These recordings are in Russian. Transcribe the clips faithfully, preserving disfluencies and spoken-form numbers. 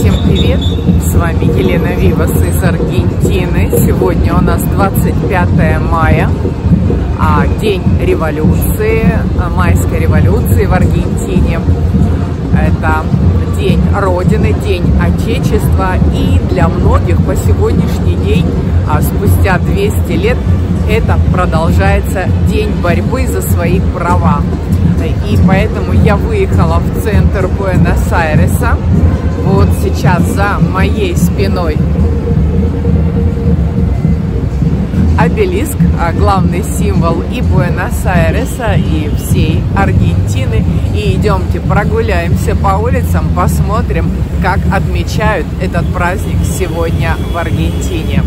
Всем привет! С вами Елена Вивас из Аргентины. Сегодня у нас двадцать пятое мая, день революции, майской революции в Аргентине. Это день Родины, день Отечества. И для многих по сегодняшний день, спустя двести лет, это продолжается день борьбы за свои права. И поэтому я выехала в центр Буэнос-Айреса. Вот сейчас за моей спиной обелиск, главный символ и Буэнос-Айреса, и всей Аргентины. И идемте прогуляемся по улицам, посмотрим, как отмечают этот праздник сегодня в Аргентине.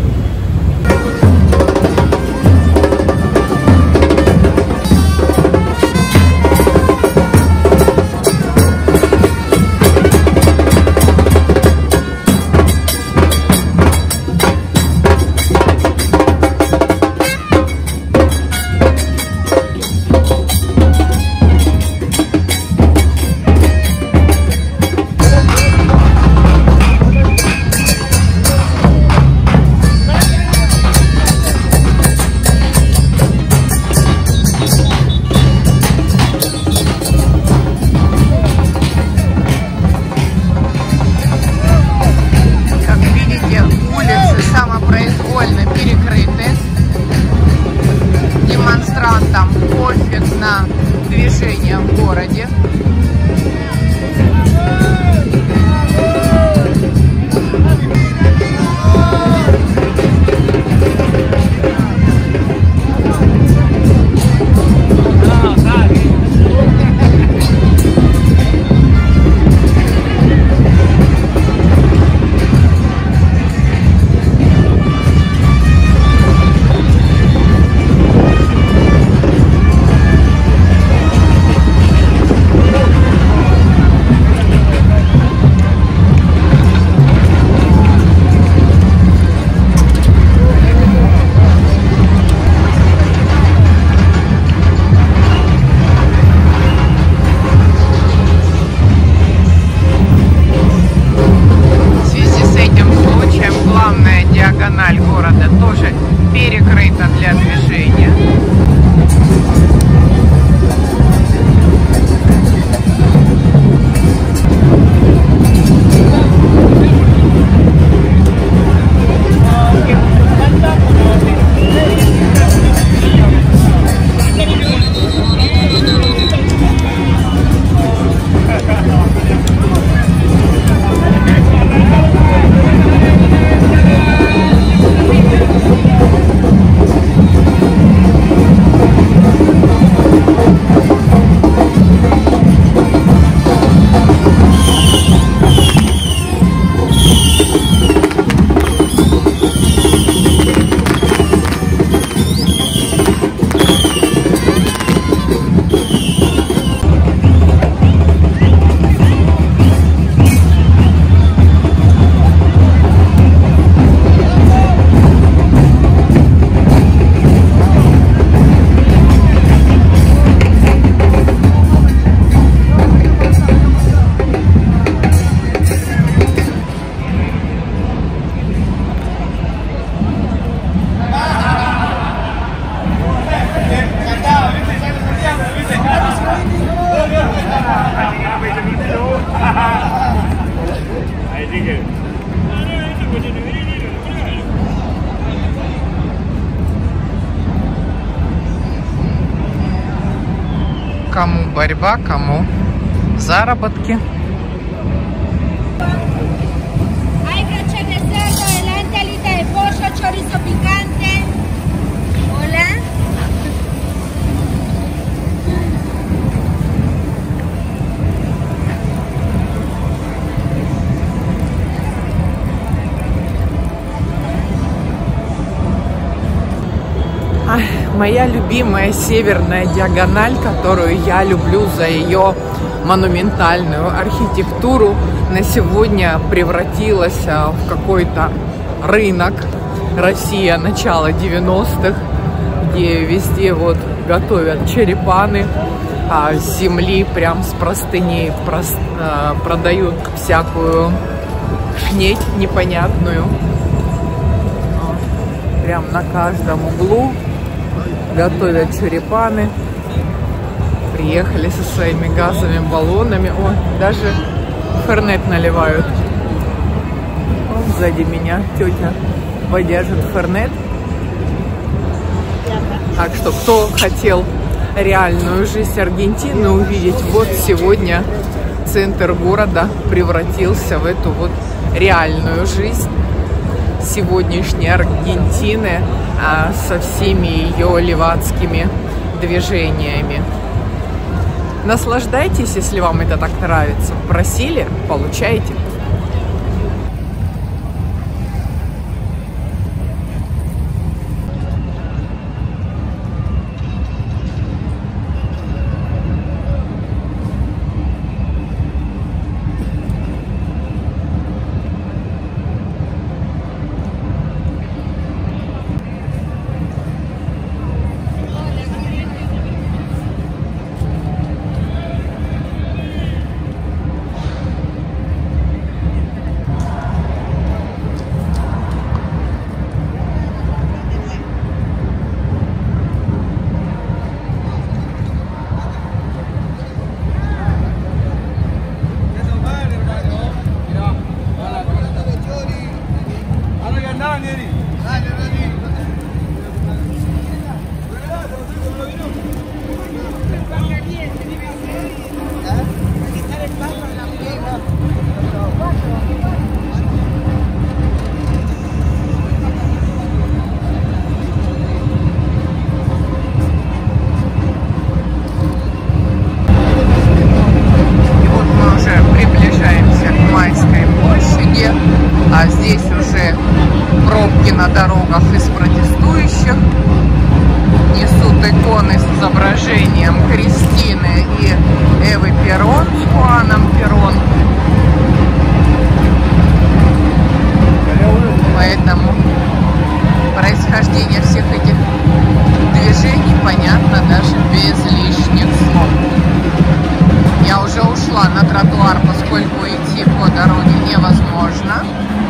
Демонстрантам пофиг на движение в городе. Диагональ города тоже перекрыта для движения. Кому борьба, кому заработки. Моя любимая северная диагональ, которую я люблю за ее монументальную архитектуру, на сегодня превратилась в какой-то рынок. Россия начала девяностых, где везде вот готовят черепаны, а с земли, прям с простыней, прос, продают всякую шнеть непонятную. Прям на каждом углу готовят черепаны. Приехали со своими газовыми баллонами. О, даже фернет наливают. О, сзади меня тетя подержит фернет. Так что, кто хотел реальную жизнь Аргентины увидеть, вот сегодня центр города превратился в эту вот реальную жизнь сегодняшней Аргентины а, со всеми ее левацкими движениями. Наслаждайтесь, если вам это так нравится. Просили, получайте. На дорогах из протестующих несут иконы с изображением Кристины и Эвы Перрон, Хуаном Перрон. Поэтому происхождение всех этих движений понятно даже без лишних слов. Я уже ушла на тротуар, поскольку идти по дороге невозможно.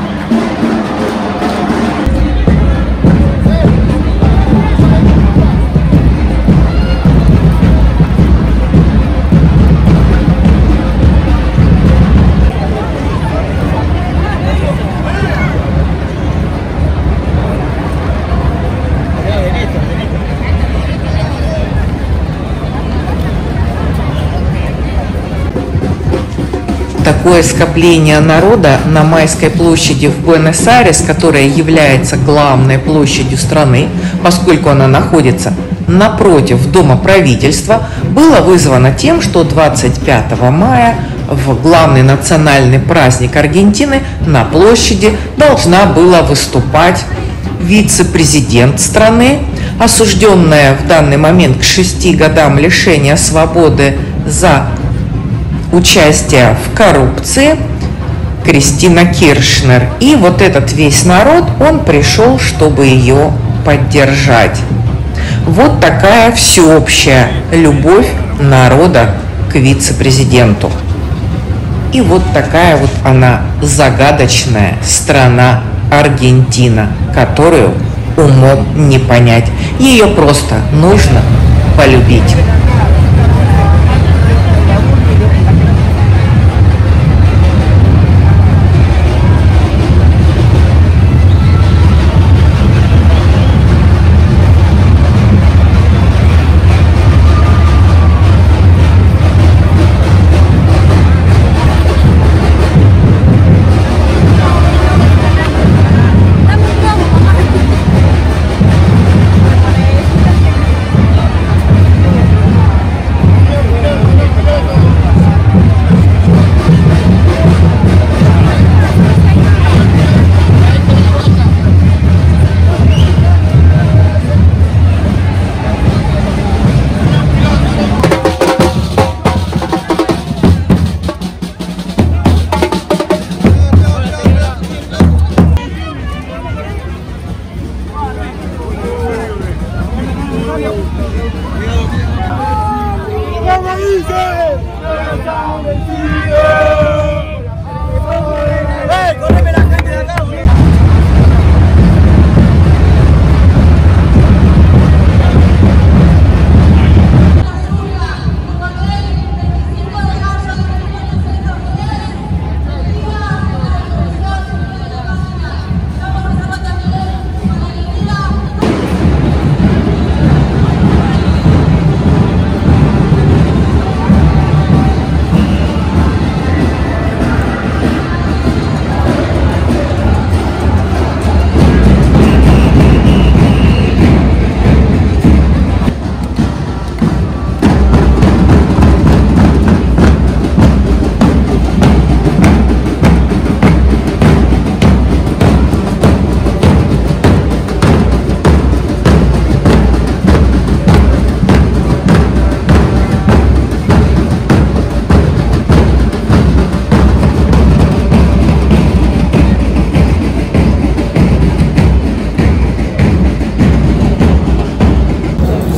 Такое скопление народа на Майской площади в Буэнос-Айрес, которая является главной площадью страны, поскольку она находится напротив Дома правительства, было вызвано тем, что двадцать пятого мая, в главный национальный праздник Аргентины, на площади должна была выступать вице-президент страны, осужденная в данный момент к шести годам лишения свободы за участие в коррупции, Кристина Киршнер. И вот этот весь народ, он пришел, чтобы ее поддержать. Вот такая всеобщая любовь народа к вице-президенту. И вот такая вот она загадочная страна Аргентина, которую умом не понять. Ее просто нужно полюбить.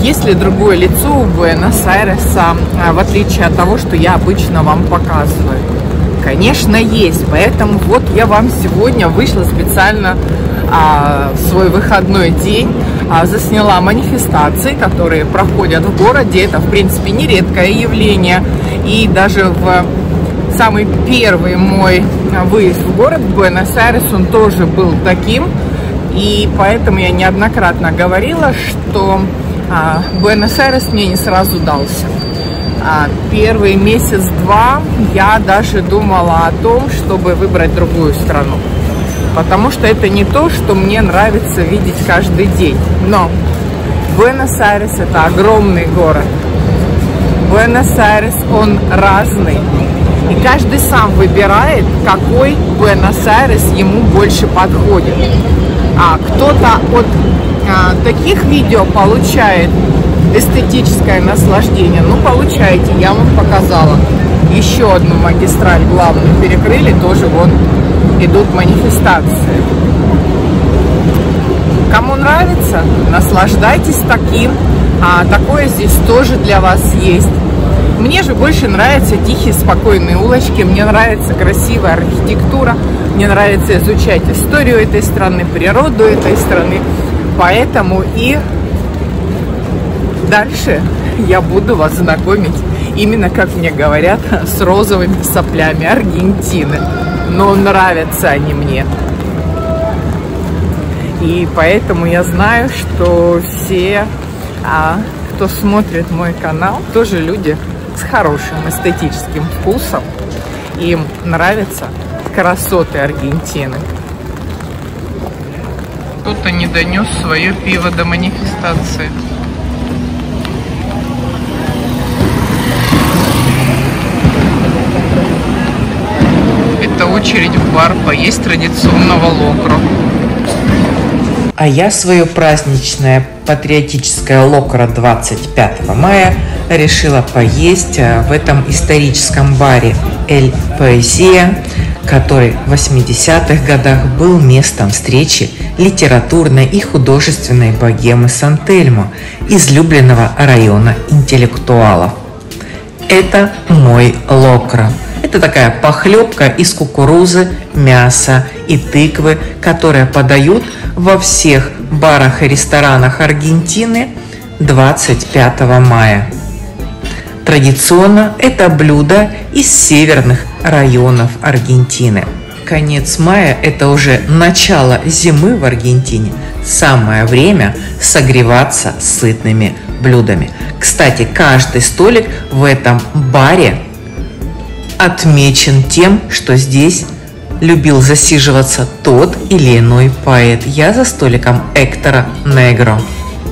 есть ли другое лицо у Буэнос-Айреса, в отличие от того, что я обычно вам показываю? Конечно, есть. Поэтому вот я вам сегодня вышла специально а, в свой выходной день, а, засняла манифестации, которые проходят в городе. Это, в принципе, нередкое явление. И даже в самый первый мой выезд в город, в Буэнос-Айрес, он тоже был таким. И поэтому я неоднократно говорила, что а, Буэнос-Айрес мне не сразу дался. А, первый месяц-два я даже думала о том, чтобы выбрать другую страну. Потому что это не то, что мне нравится видеть каждый день. Но Буэнос-Айрес – это огромный город. Буэнос-Айрес, он разный. И каждый сам выбирает, какой Буэнос-Айрес ему больше подходит. А кто-то от а, таких видео получает эстетическое наслаждение. Ну, получаете, я вам показала. Еще одну магистраль главную перекрыли, тоже вон идут манифестации. Кому нравится, наслаждайтесь таким. А такое здесь тоже для вас есть. Мне же больше нравятся тихие, спокойные улочки. Мне нравится красивая архитектура. Мне нравится изучать историю этой страны, природу этой страны. Поэтому и дальше я буду вас знакомить, именно, как мне говорят, с розовыми соплями Аргентины. Но нравятся они мне. И поэтому я знаю, что все, а, кто смотрит мой канал, тоже люди с хорошим эстетическим вкусом. Им нравятся красоты Аргентины. Кто-то не донес свое пиво до манифестации. Это очередь в бар поесть традиционного локро. А я свое праздничное патриотическое локро двадцать пятого мая решила поесть в этом историческом баре Эль Поэзия, который в восьмидесятых годах был местом встречи литературной и художественной богемы Сан-Тельмо, излюбленного района интеллектуалов. Это мой локро. Это такая похлебка из кукурузы, мяса и тыквы, которые подают во всех барах и ресторанах Аргентины двадцать пятого мая. Традиционно это блюдо из северных районов Аргентины. Конец мая – это уже начало зимы в Аргентине. Самое время согреваться сытными блюдами. Кстати, каждый столик в этом баре отмечен тем, что здесь любил засиживаться тот или иной поэт. Я за столиком Эктора Негро.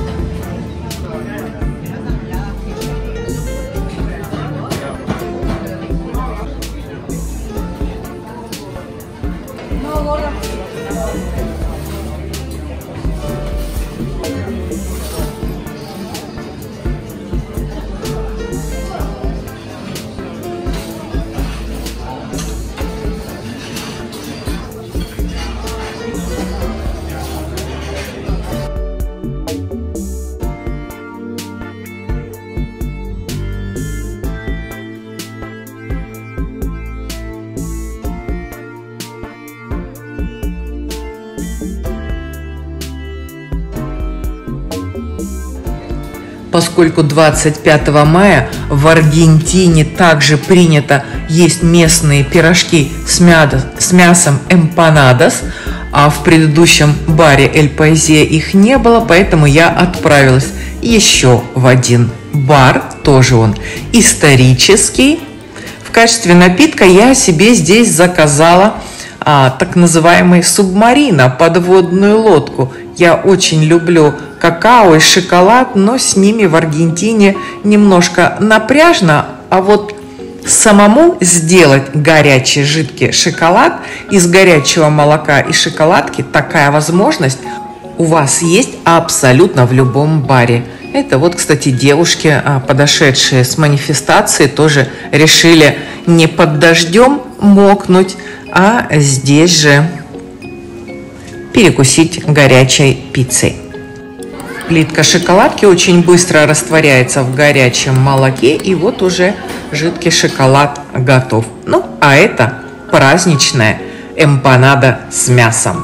Поскольку двадцать пятого мая в Аргентине также принято есть местные пирожки с, мяда, с мясом эмпанадос, а в предыдущем баре Эль Поэзия их не было, поэтому я отправилась еще в один бар, тоже он исторический. В качестве напитка я себе здесь заказала а, так называемый субмарина, подводную лодку. Я очень люблю какао и шоколад, но с ними в Аргентине немножко напряжно, а вот самому сделать горячий жидкий шоколад из горячего молока и шоколадки, такая возможность у вас есть абсолютно в любом баре. Это вот, кстати, девушки, подошедшие с манифестации, тоже решили не под дождем мокнуть, а здесь же перекусить горячей пиццей. Плитка шоколадки очень быстро растворяется в горячем молоке, и вот уже жидкий шоколад готов. Ну, а это праздничная эмпанада с мясом.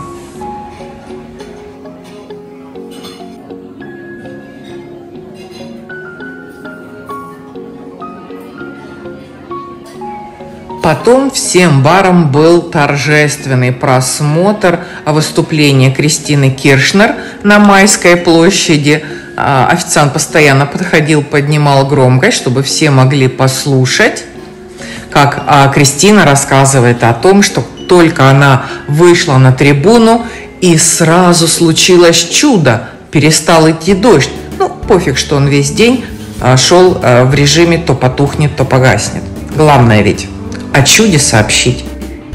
Потом всем барам был торжественный просмотр выступления Кристины Киршнер на Майской площади. Официант постоянно подходил, поднимал громкость, чтобы все могли послушать, как Кристина рассказывает о том, что только она вышла на трибуну, и сразу случилось чудо. Перестал идти дождь. Ну, пофиг, что он весь день шел в режиме то потухнет, то погаснет. Главное ведь о чуде сообщить.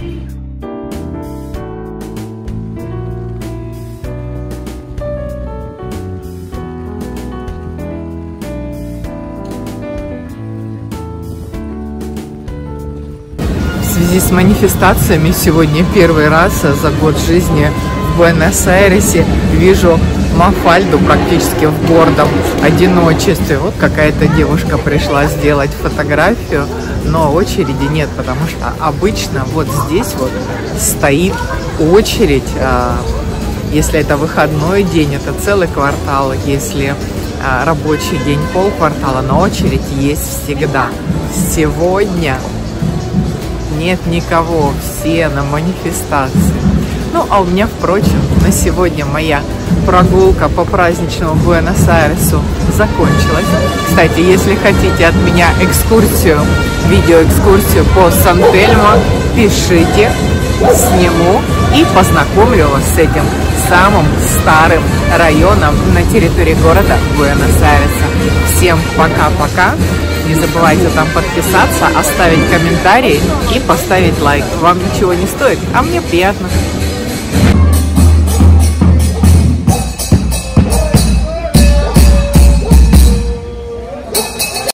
В связи с манифестациями сегодня первый раз за год жизни в Буэнос-Айресе вижу Мафальду практически в гордом одиночестве. Вот какая-то девушка пришла сделать фотографию, но очереди нет, потому что обычно вот здесь вот стоит очередь. Если это выходной день, это целый квартал, если рабочий день полквартала, но очередь есть всегда. Сегодня нет никого, все на манифестации. Ну, а у меня, впрочем, на сегодня моя прогулка по праздничному Буэнос-Айресу закончилась. Кстати, если хотите от меня экскурсию, видеоэкскурсию по Сан-Тельмо, пишите, сниму и познакомлю вас с этим самым старым районом на территории города Буэнос-Айреса. Всем пока-пока! Не забывайте там подписаться, оставить комментарий и поставить лайк. Вам ничего не стоит, а мне приятно.